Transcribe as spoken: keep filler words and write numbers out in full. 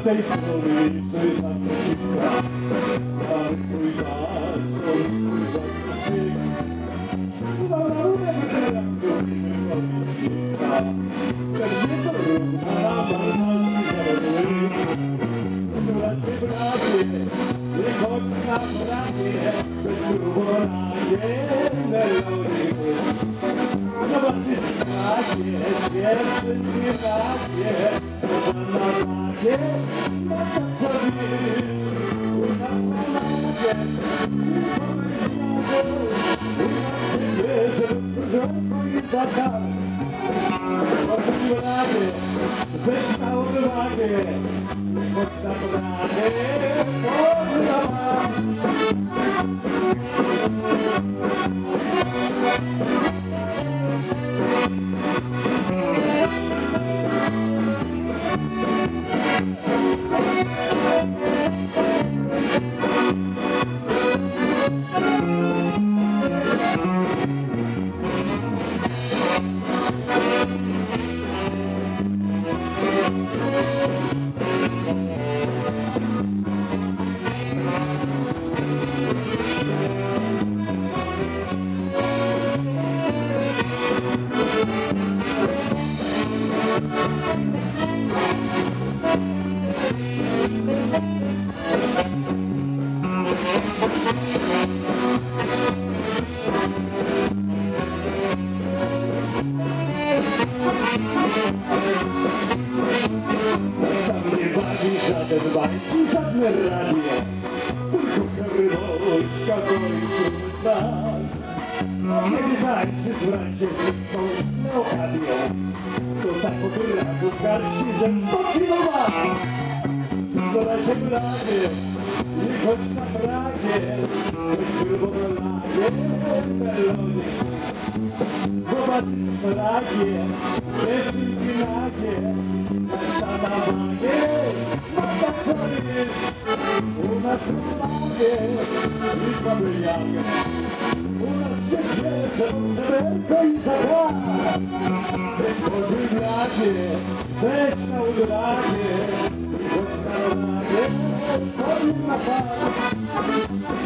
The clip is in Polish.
tej strony ulicy naprzeciwka mamy swój bar, swój swój własny styk. Zabrałem jak lubimy podnieśnika. Ten wieczór równa nam marmalski zarodły. Bracie, bracie, nie chodź na prawie, bez grubo na melodii. Zobaczysz takie, pierwszy śpiewacie, to na magie, na to co wiesz. U nas na magie, u nas się bierze, i taka. Chodź na prawie, weź na uwagę, chodź na prawie, chodź na prawie. Żaden bajki, żadne radio, tylko Kawrynowska kończy tak. Kiedy tańczy z bracie z Leokadią, to tak od razu w garści ze stokilowa. Zadaj się bracie, nie chodź na Pragie, choć grubonolagie melodii. Zobaczysz Pragie, jest w nagie, na magie. U nas na magie, i familiarnie. U nas się świecą, żeberko i zakład. Weź chodzi bracie, weź na udragie, i chodź na rodagie, chodź na pas.